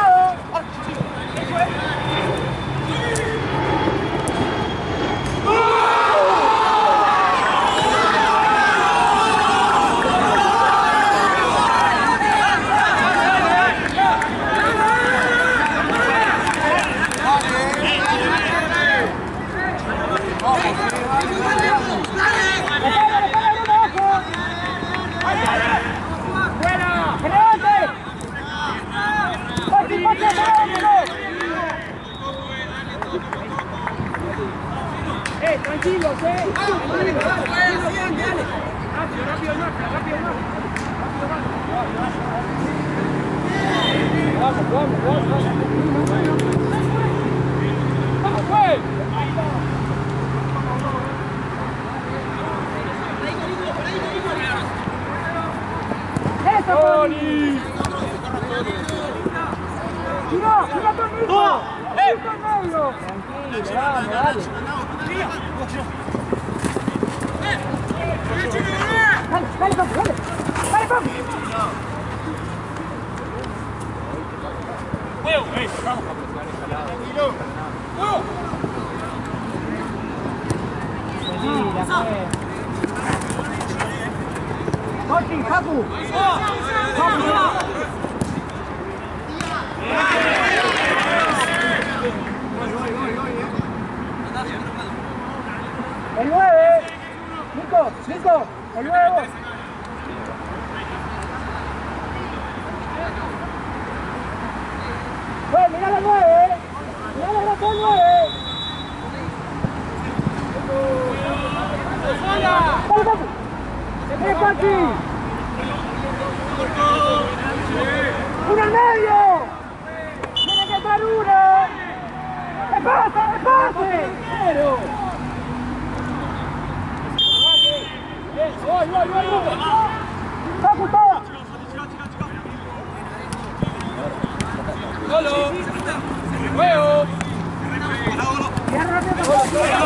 lado. Tranquilos, rápido, El 9, Nico, el 9. Pues mira la 9, mira la 9. ¡Es aquí! ¡Uno al medio! ¡Tiene que estar uno! ¡Es pase! ¡Cero! ¡Voy! ¡Vamos, todos! ¡Solo! ¡Juego! ¡Ya rápido!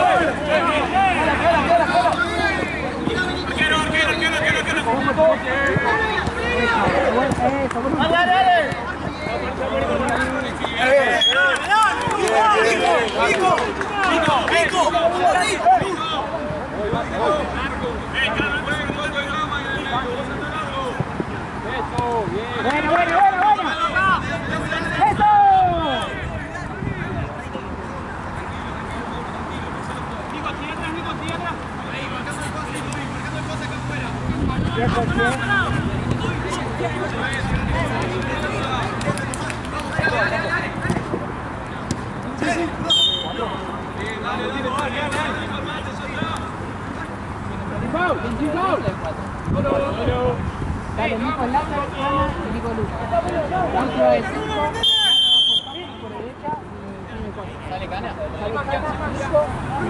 ¡Dale! Bueno. Dale, Nico Lázaro, Ana y Nico Lucas. Dentro de 5, por derecha y 4. Sale Cana. Sale Nico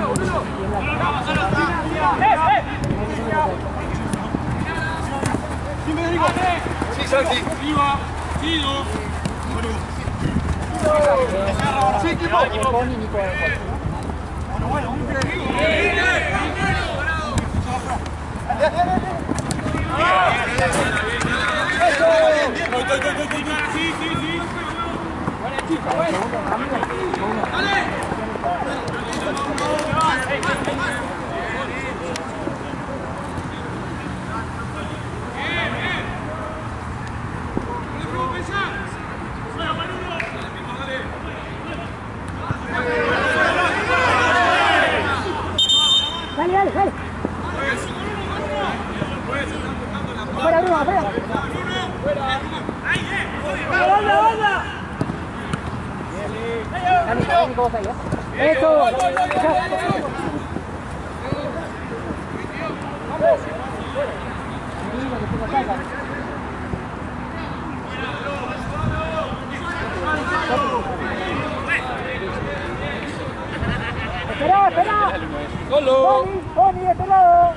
Sí, Santi. Viva. Sigo. Sí, equipo. Pony Nico de 4. Bueno. Dale. Fuera, Bruno, fuera. ¡Banda! Dale, Nico, vos ahí, ¿eh? ¡Eso! Espera. Solo. Pony, de este lado.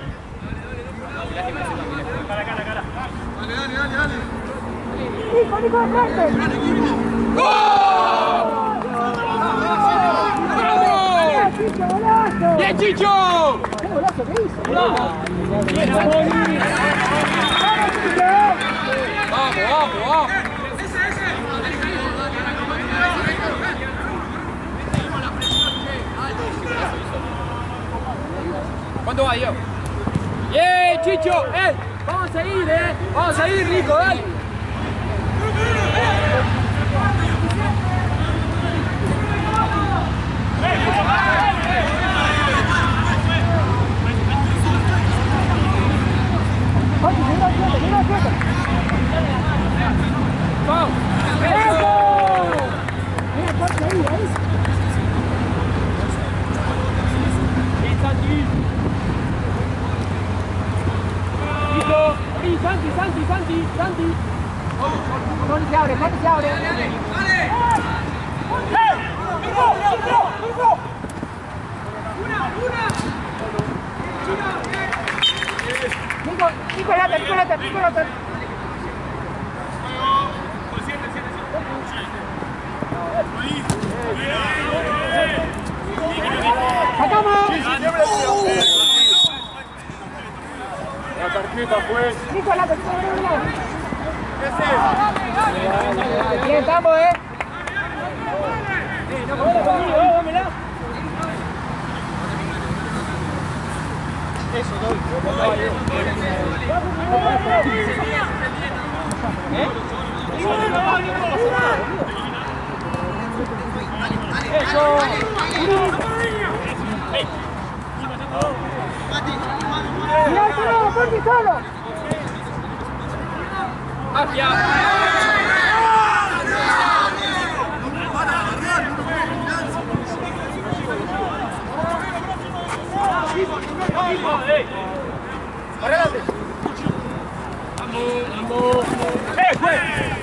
Cara. Dale. Nico, de frente. ¡Golazo! ¡Bien, Chicho! ¡Qué golazo que hizo! ¡Bien, Pony! ¡Vamos, Chicho! ¡Vamos! Nacho, vamos a seguir, vamos a seguir, Nico, dale. Santi. ¿Dónde se abre? ¿Dónde se abre? Nicolás. ¡Sacamos! La tarjeta pues. Nicolás, bien, estamos, no podés conmigo, dámela. Eso, doy. Solo. Hacia. Adelante. Vamos. Pues.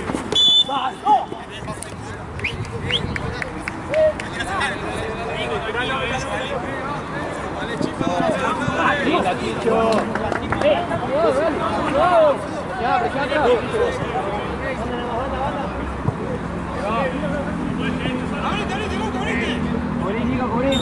Ya, presión atrás. Cubrí, Nico, cubrí.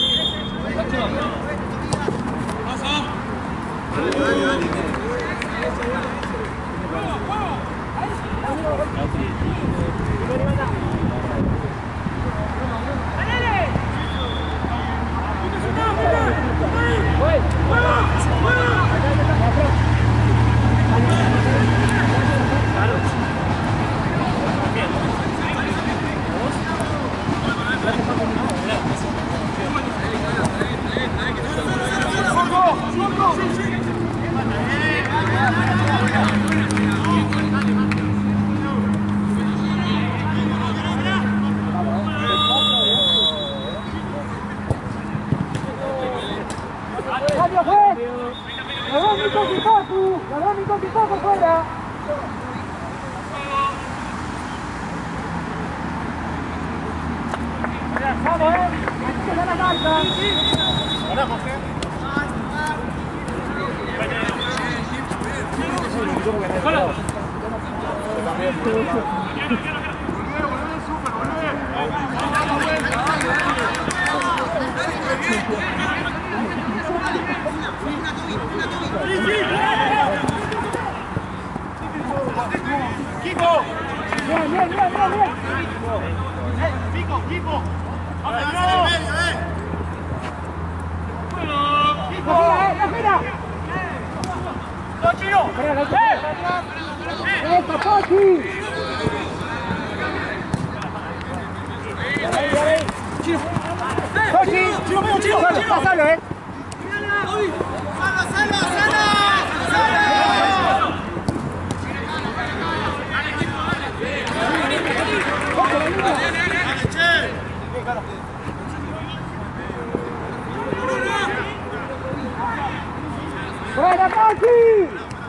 ¡Fuera, Pachi!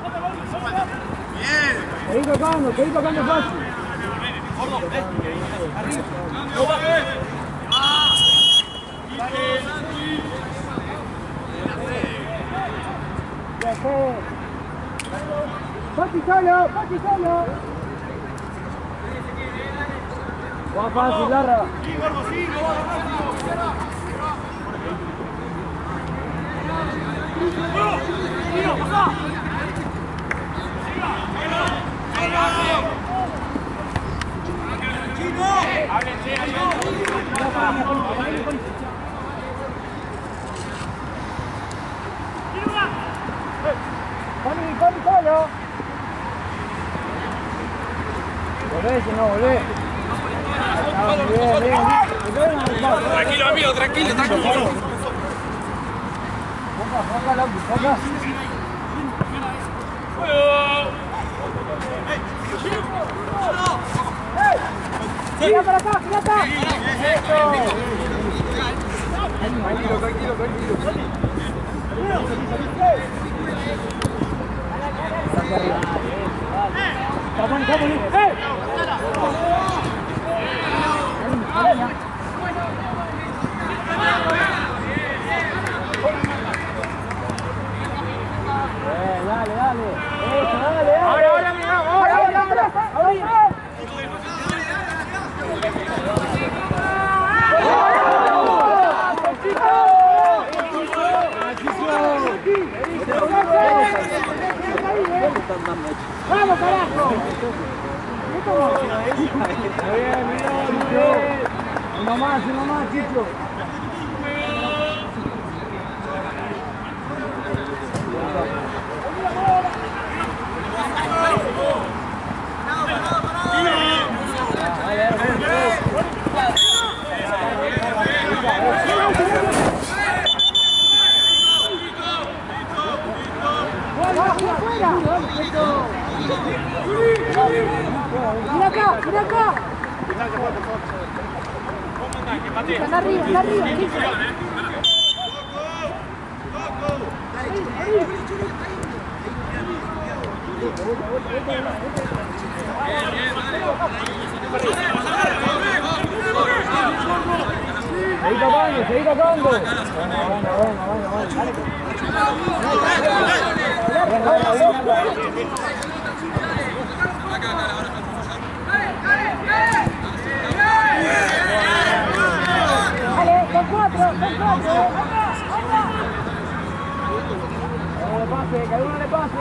Seguí tocando Pachi. Pachi solo. Va fácil, Larra. ese, no, volvé. Bien. Tranquilo, amigo, tranquilo. Acá. ¡Gira para acá! Tranquilo. Dale. Ahora, mira, ahora. ¡Vamos, carajo! Uno más, Chicho. Mira acá. Están arriba. Seguí tocando. Bueno. Dale, son cuatro. Cada uno le pase.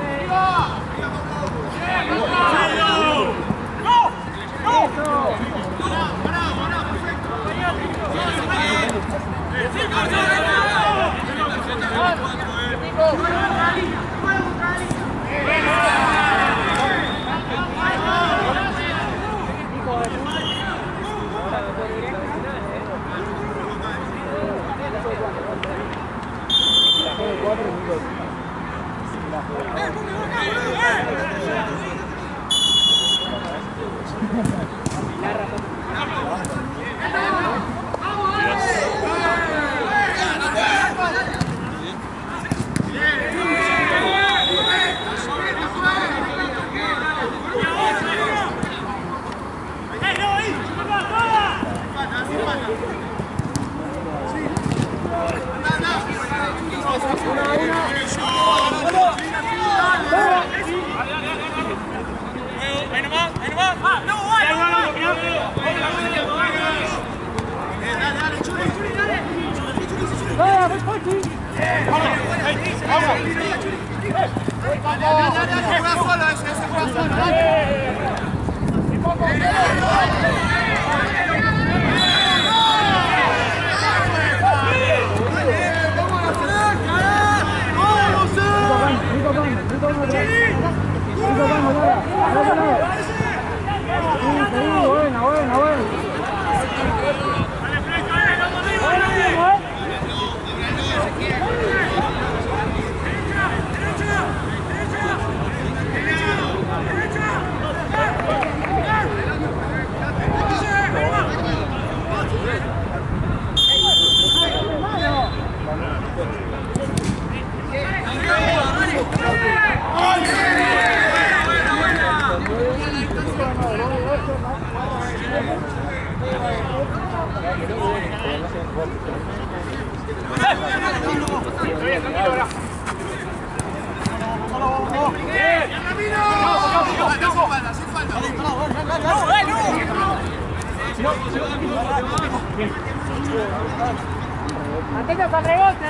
Atentos al rebote,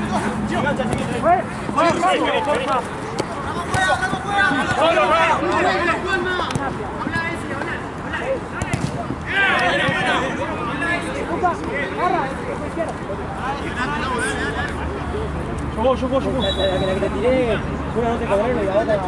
Yo voy. La que te tiré, una no te cobraron y la otra...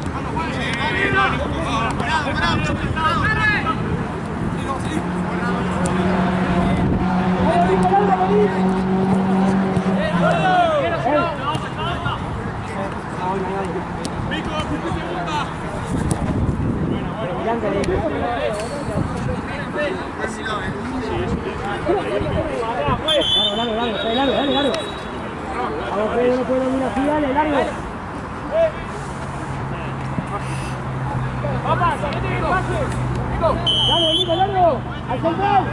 Largo. Vamos, Pedro, no puede dominar así, dale, largo. Dale, Nico, largo. Al central.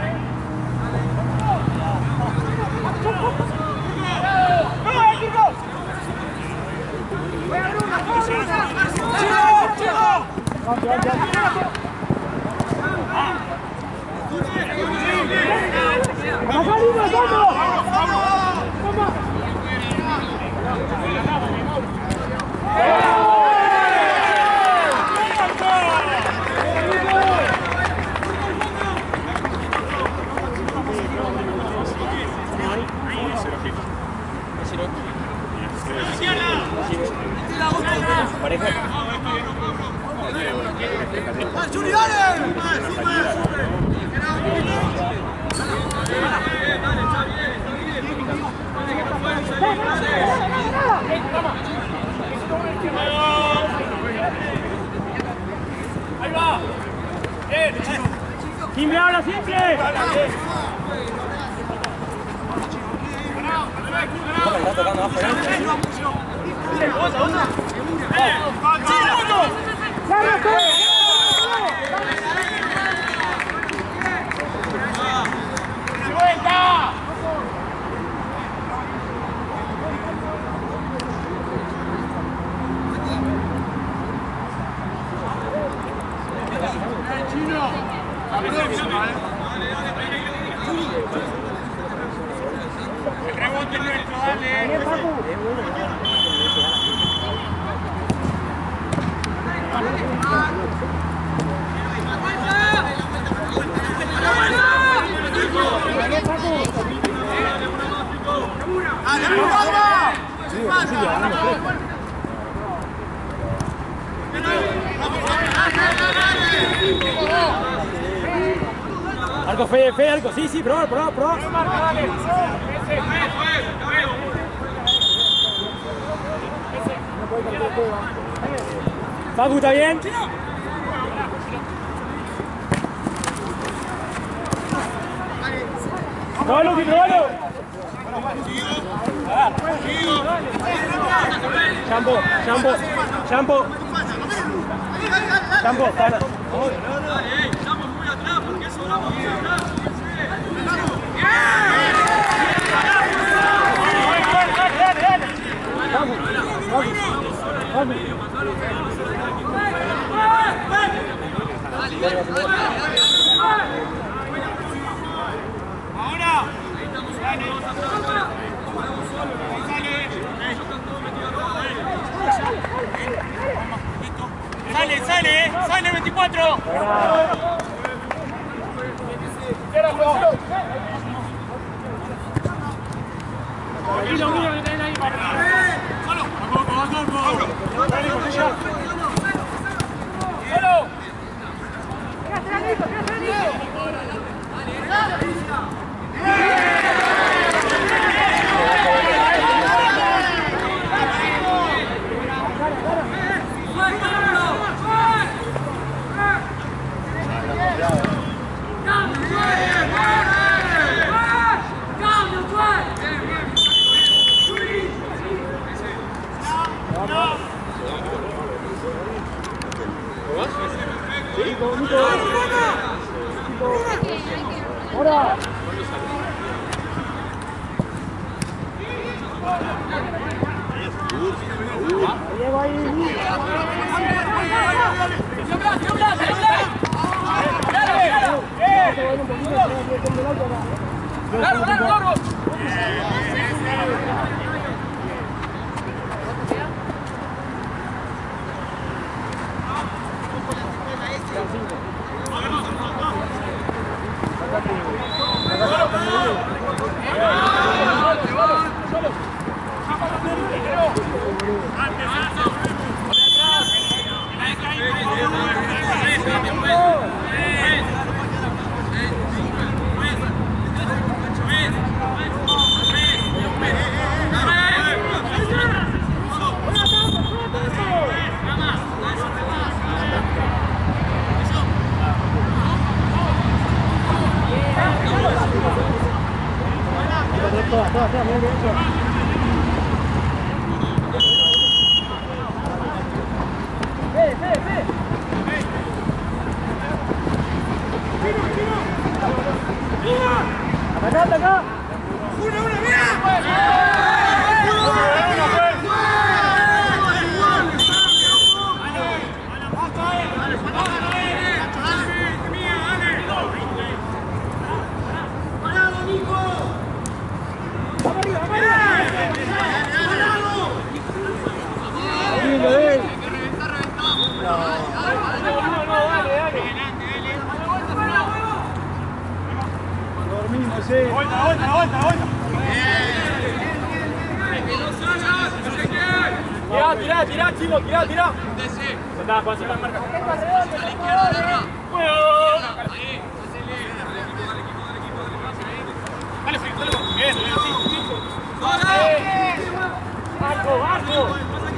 Ahí va. Simple ahora, simple. Está tocando abajo. El rebote nuestro, dale. Arco, Fede, arco, sí, pro. Facu, ¿está bien? ¡Probalo, probalo! Champo, para. Estamos muy atrás, porque eso hablamos muy atrás. Ahora. Sale 24. Ahora. Llego ahí. ¡Largo! Tirá, chico, tirá. Está, Juan, se va a marcar. A la izquierda, larga. Ahí, dale, bien, Arco.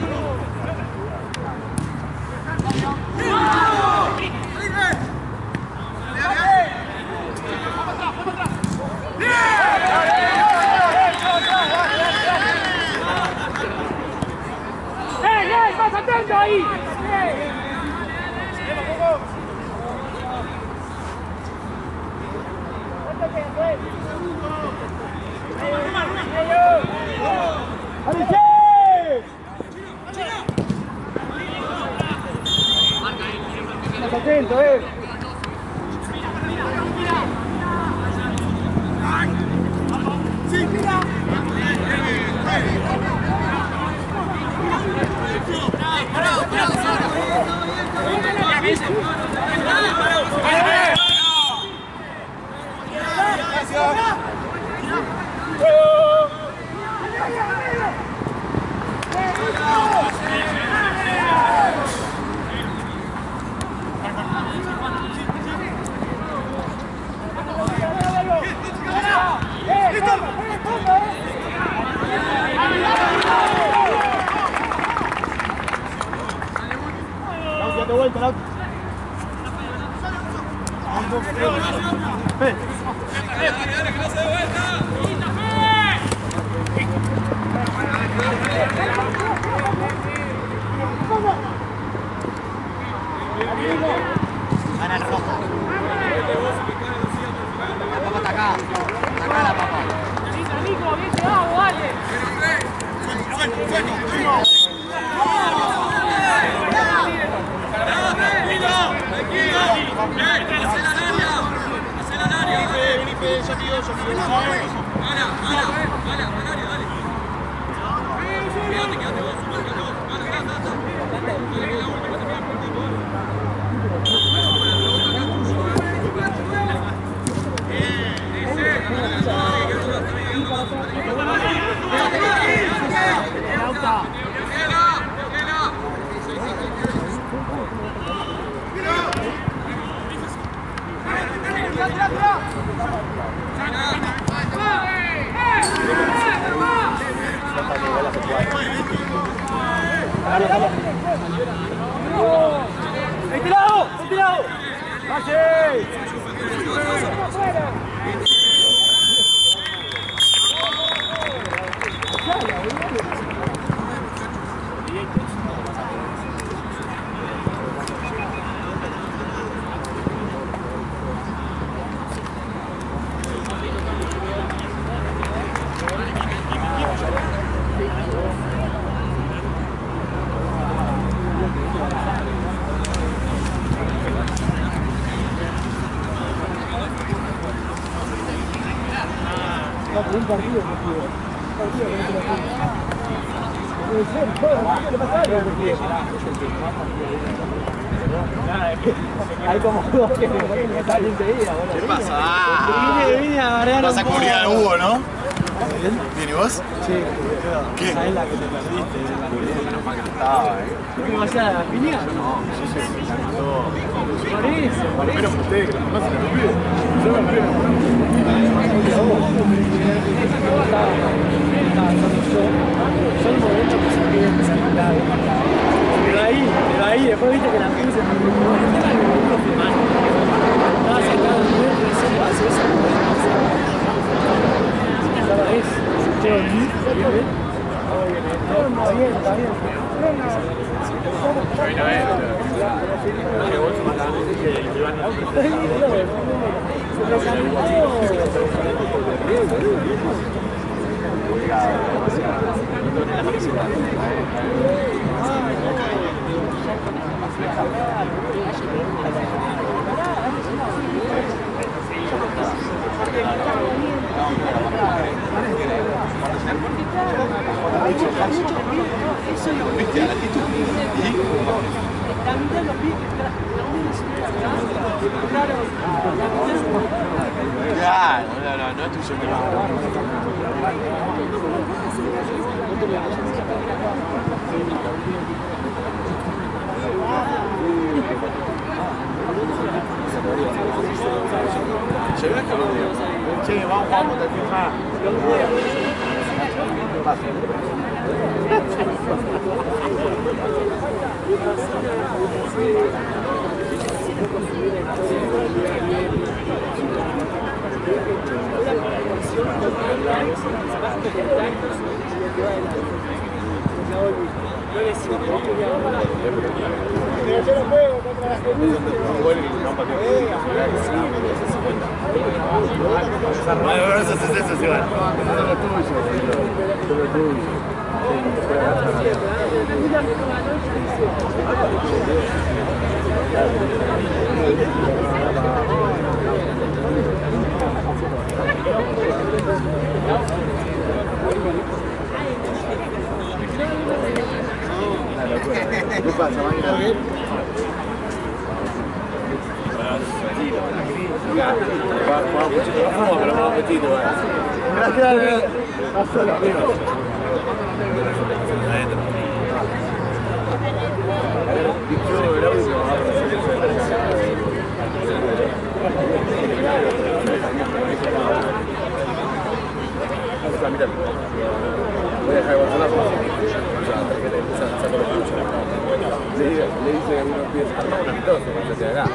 ¡Más atento ahí! Más atento, de vuelta, Lau. Dale, que no se dé vuelta. Gana el rojo. La papa está acá. Acá la papa. Nico, bien llegado, dale. Tranquilo. Hace la área. Vení, yo pido. Dale. Quédate vos, marca vos. Dale, que la última te queda por ti, vos. ¡Ventilado! ¡Vaya! Un partido, hay como dos que me salen enseguida. ¿Qué pasa? Vine a marear. Vas a cubrir a Hugo, ¿no? ¿Bien y vos? Sí. ¿Qué? ¿Sabés la que te perdiste? Menos mal que no estaba, ¿Qué vas a hacer a la piña? No, sí, me encantó. Por eso. Menos que ustedes que lo conocen, los pibes. Yo me pego. Son momentos que se piden desquitar. Pero ahí, después viste que la piña se estaba sentado en el medio y se hace eso. Está bien. Yo vine a ver. Que vos más grande que el Iván. ¿Viste a la actitud? Claro, no es tuyo, pero... Che, vamos a filmar. ¿Qué pasa, mañana? Voy a dejar de guardar le dice a unos pies, arma un amistoso, para que acá.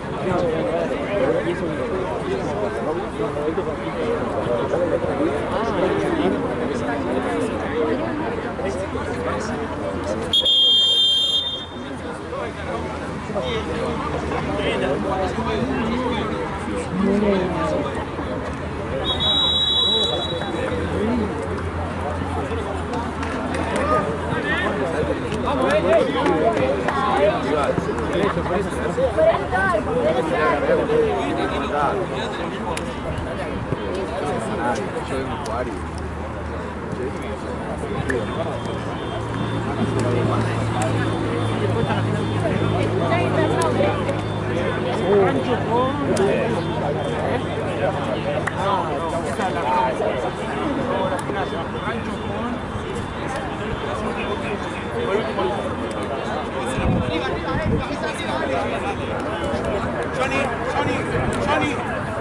Yo vengo a jugar y... Johnny.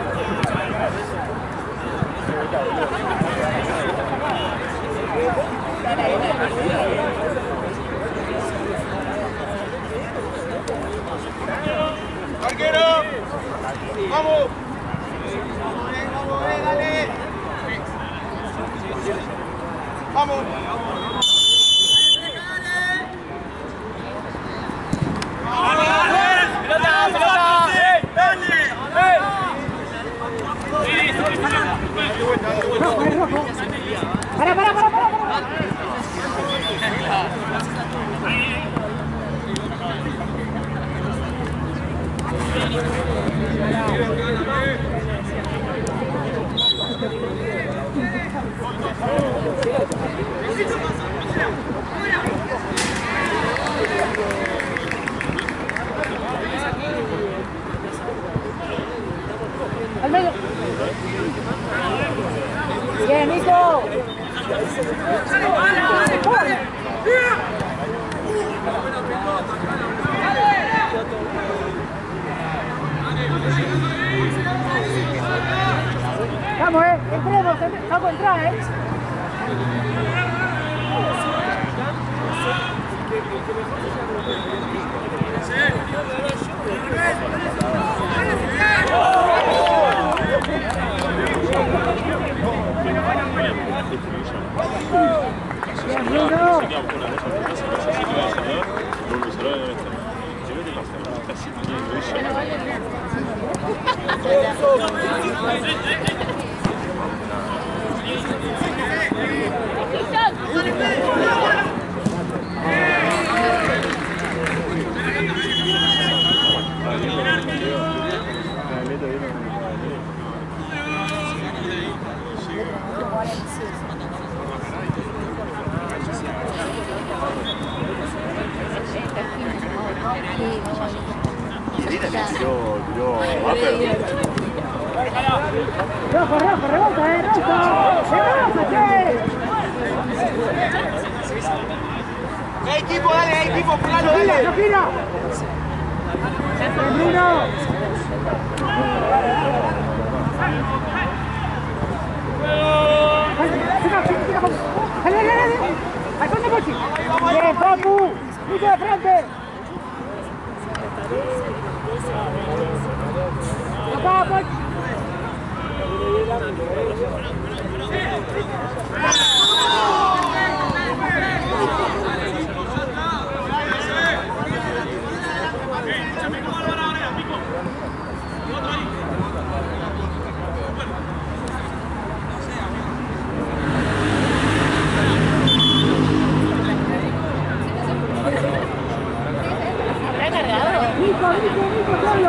¡Arquero! ¡Vamos! ¡Dale! ¡Vamos! Para. Al medio. Bien, Nico. Vamos, entremos, vamos a entrar, Rojo, rebota, rojo. ¡Se che! Equipo, dale, equipo, jugalo, dale. ¡No gira! ¡Bruno! ¡Dale, dale, dale! ¡Al fondo, Pochi! ¡Bien, Papu! ¡Mucho de frente! ¡Acá, Pochi! Nico, solo.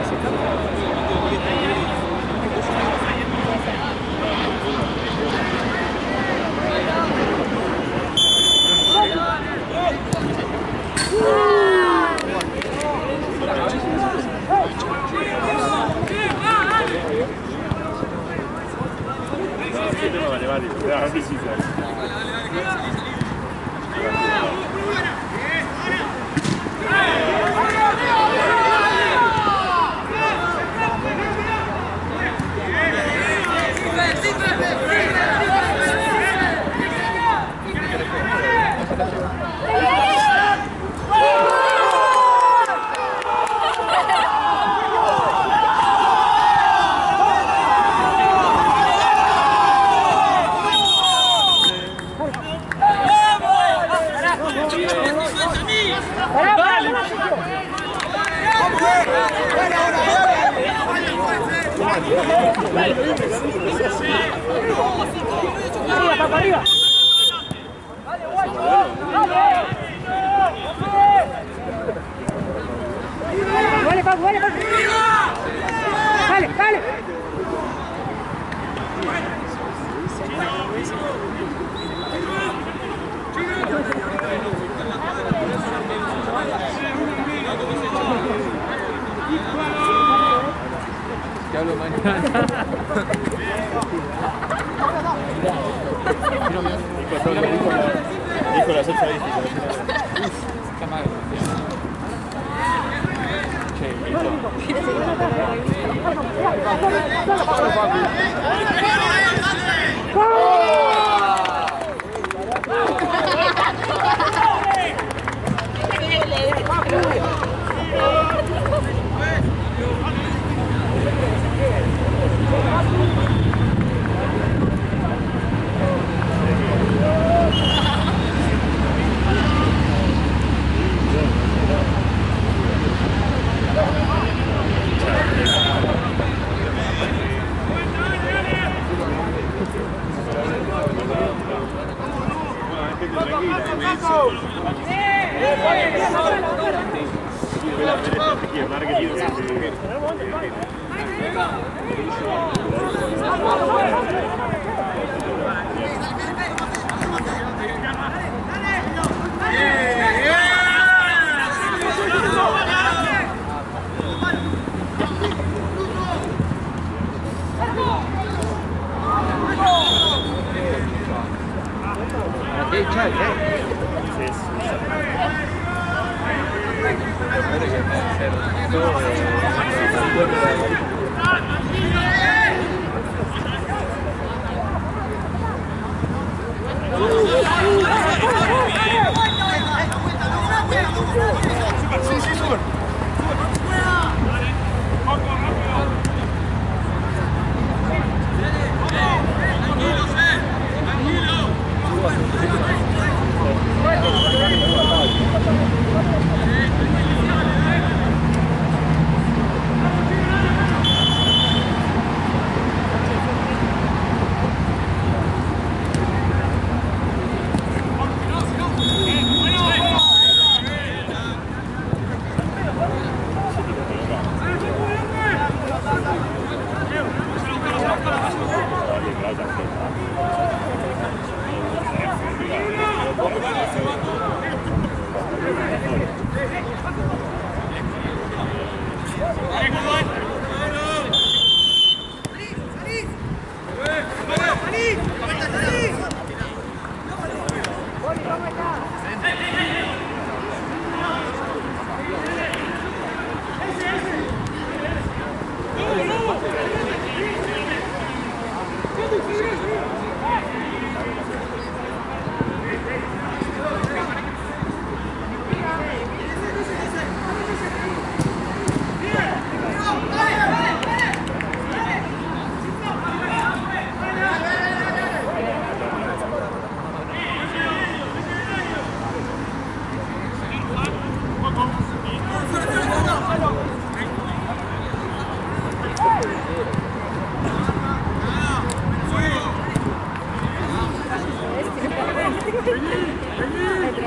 Arriba, papá, arriba. Dale, guacho. Dale, papu, dale, papu. Dale, dale. Te hablo mañana. Dijo las 8 ahí. Está mal. Che,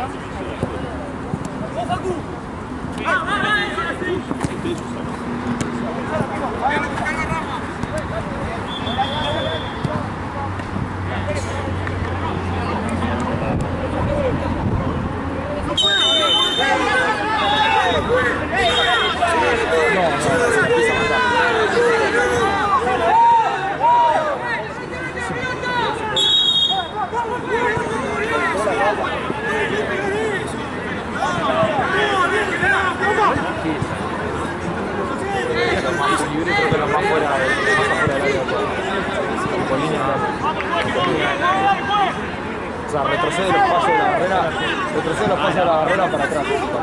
O sea, retrocede los pasos de la barrera para atrás.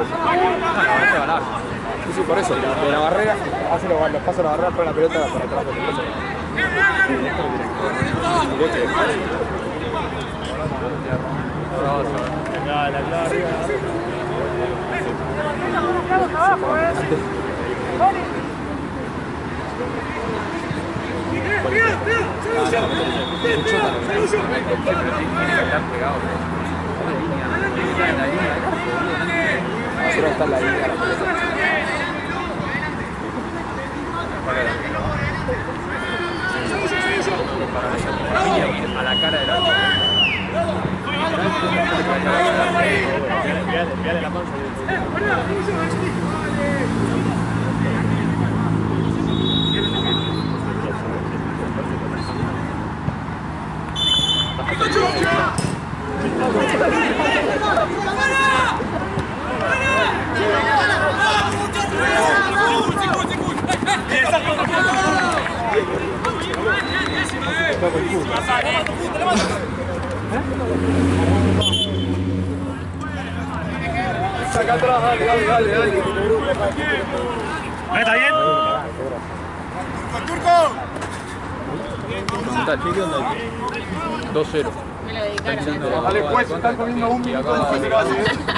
Sí, por eso, de la barrera, hace los pasos de la barrera, trae la pelota para atrás. Solo está en la línea la pelota. A la cara de la Saca atrás, dale. ¿Está bien? ¡Turco! 2-0. Me lo dedicaron. Dale, pues, están comiendo un minuto después de base.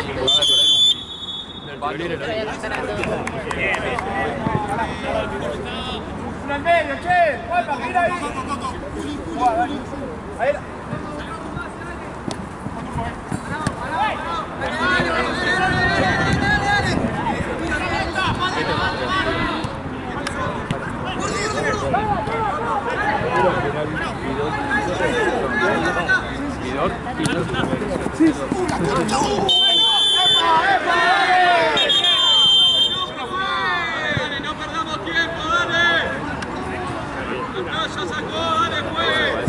Uno al medio, che. Palma, gira ahí. Ahí. No perdamos tiempo, dale. Ya sacó, dale, pues.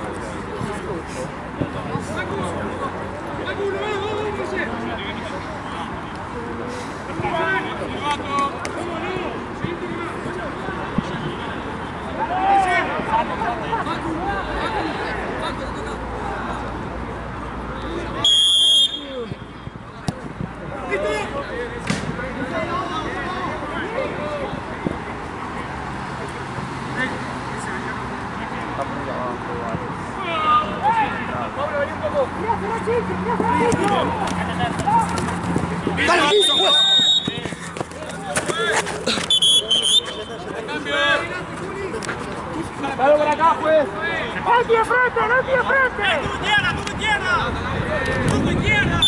Dale por acá, pues. ¡No te frente! ¡Tu izquierda!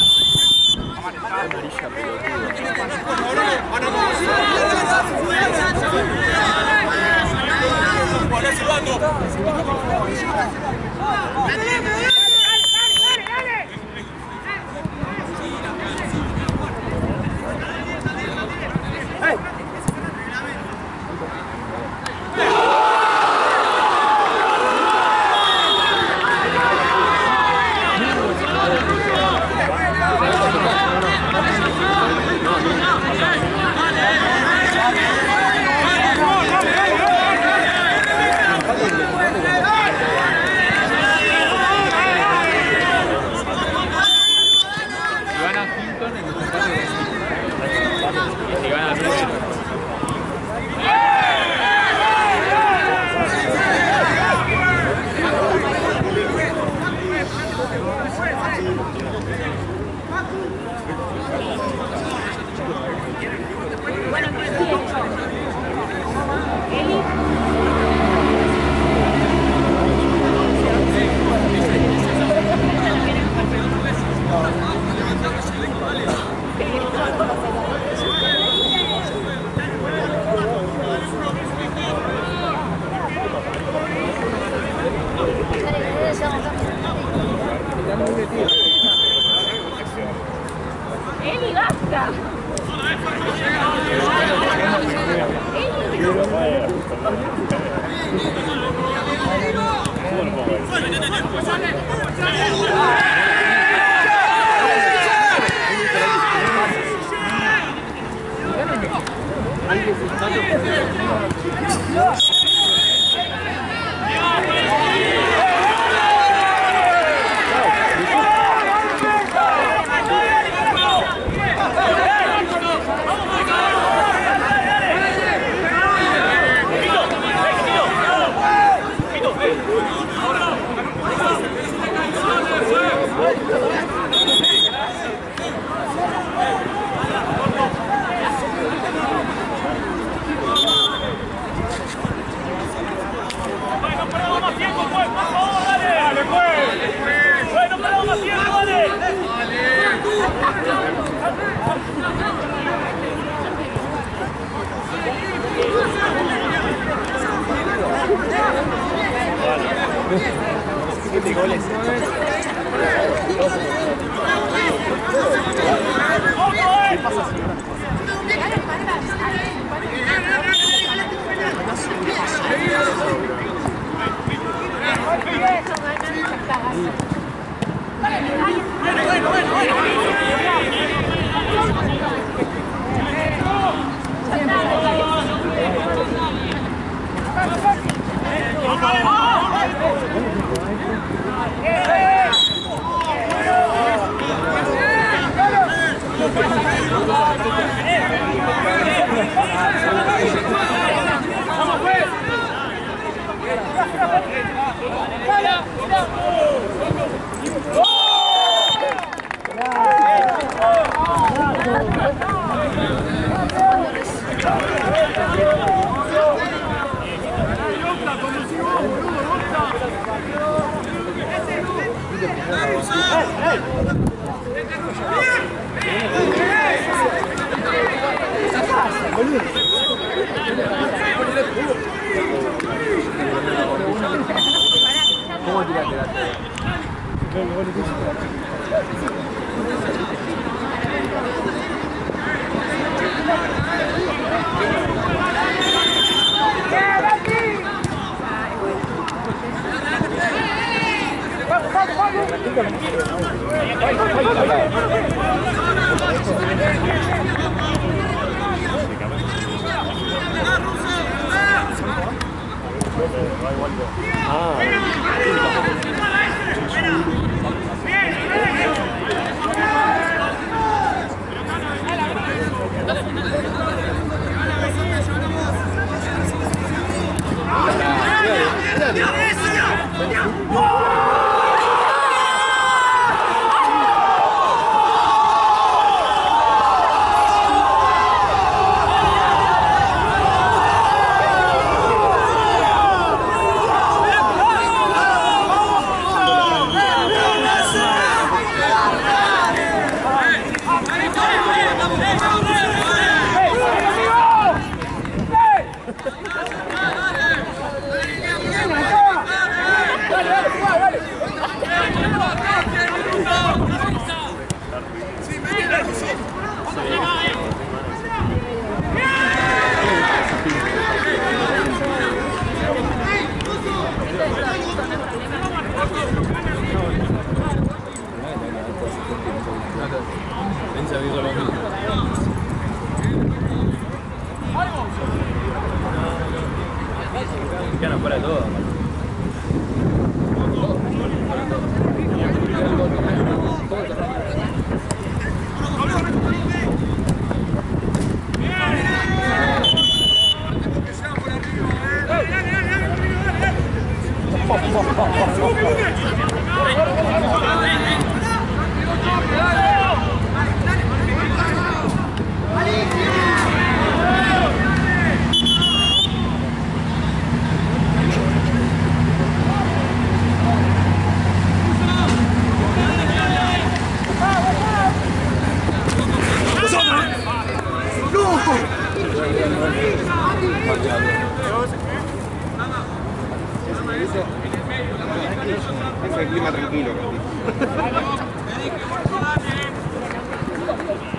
Eli. Eli, basta. Es el clima tranquilo.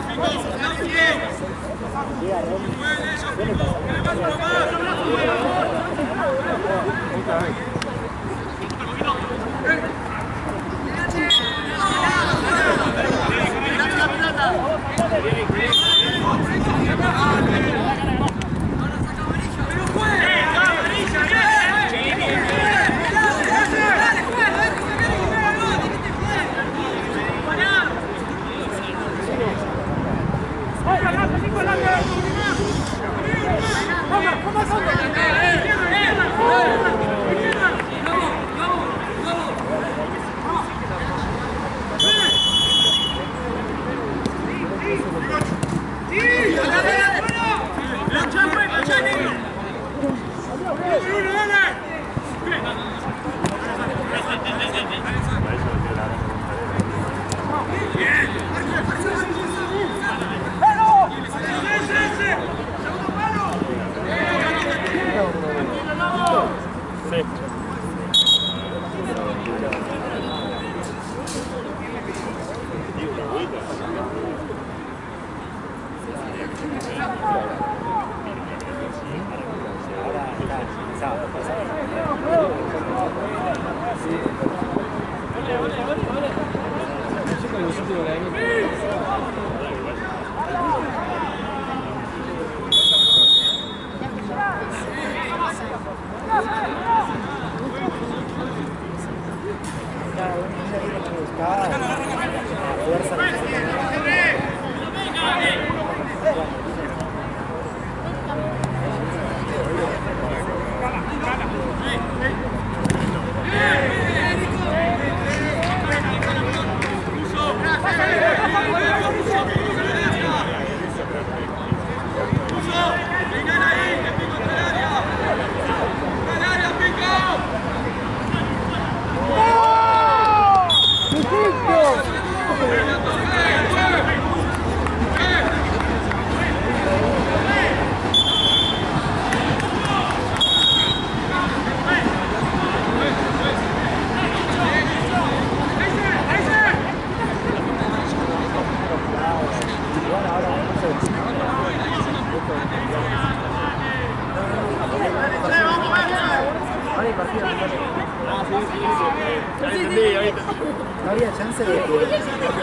No había chance de que...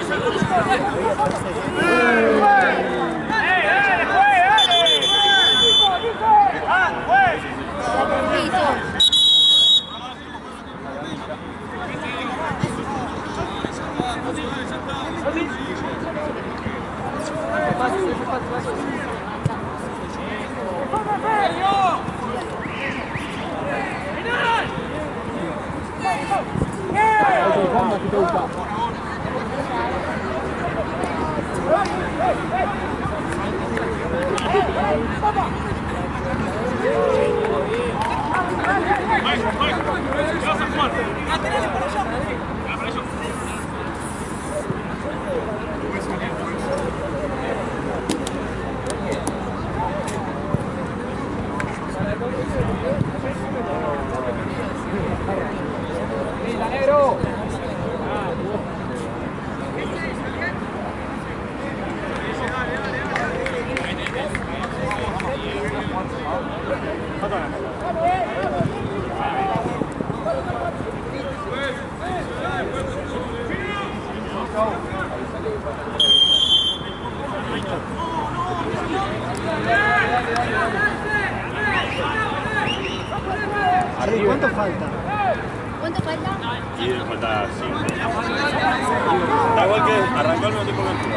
¿Cuánto falta? ¿Cuánto falta? Y falta 5. Da igual que arrancó el mismo tiempo que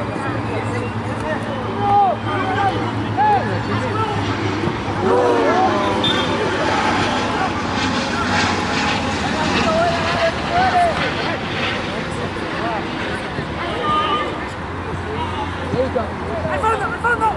¡Al fondo, al fondo!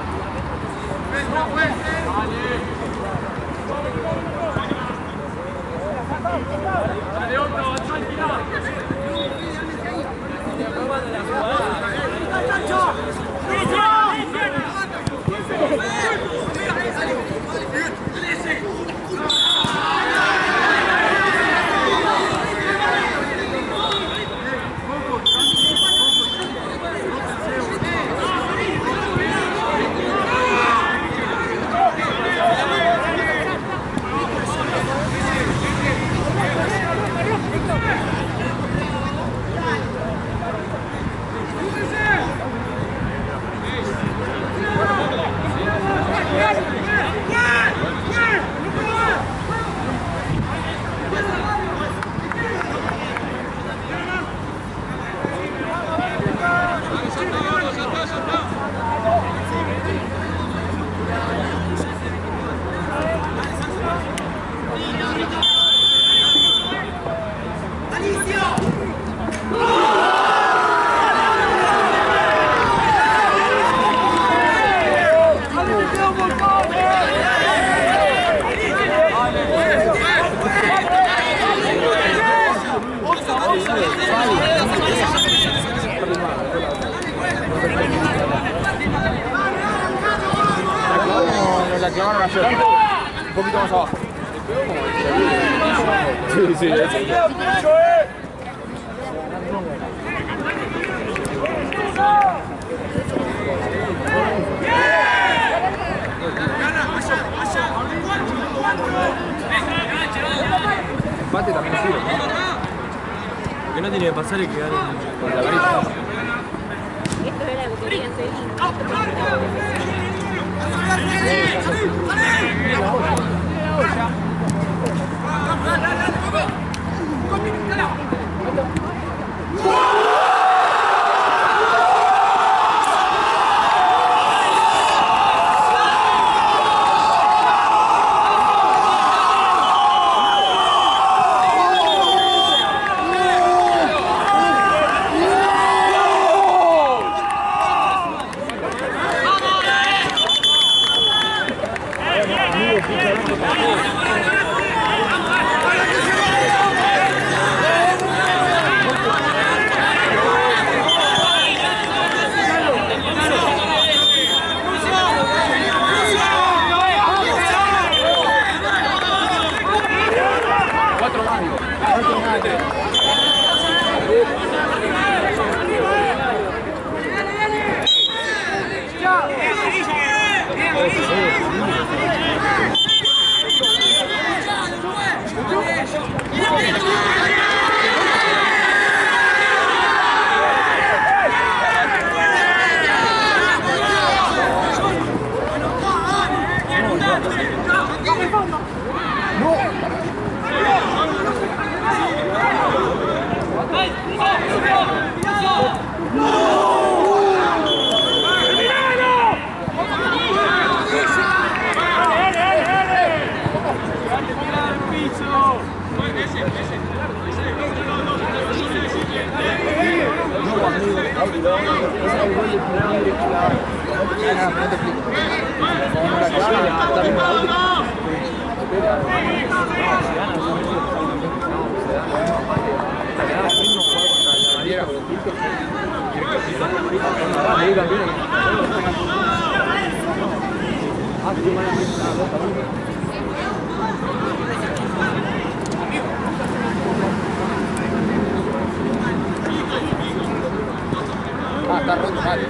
llamaron ayer. Un poquito más abajo. Sí, sí, empate también sirve, ¿no? Lo que no tiene que pasar es que gane con la varita. Esto era lo que querían seguir. Está roto, vale.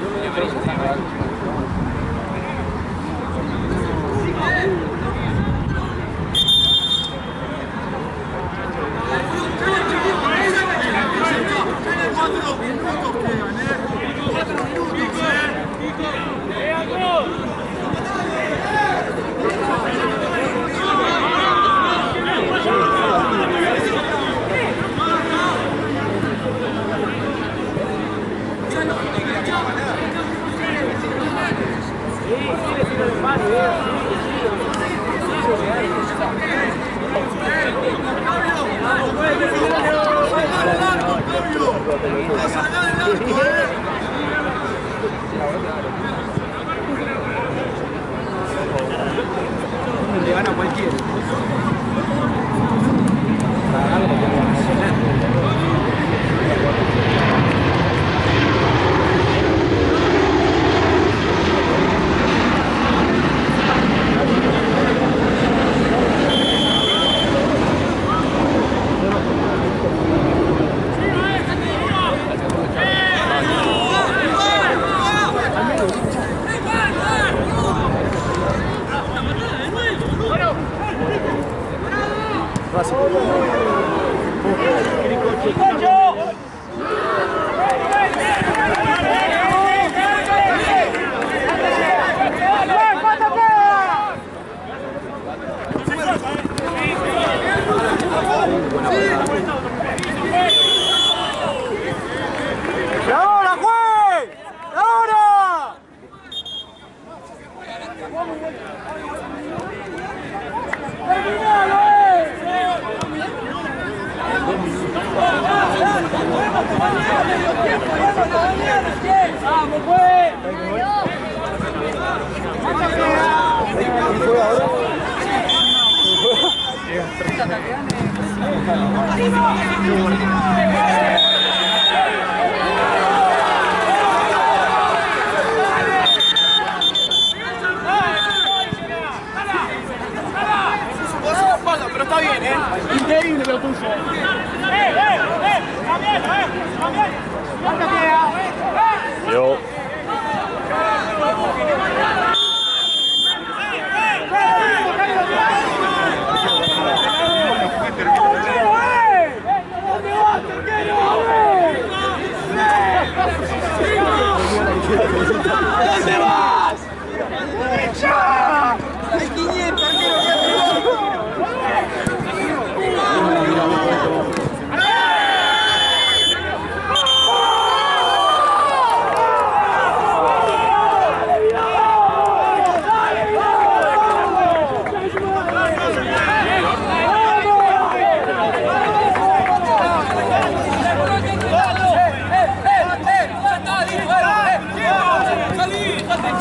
Le gana cualquiera. tuyo. Yo. ¿Dónde vas? ¡Echa! ¡Hay 500 ¡Salí!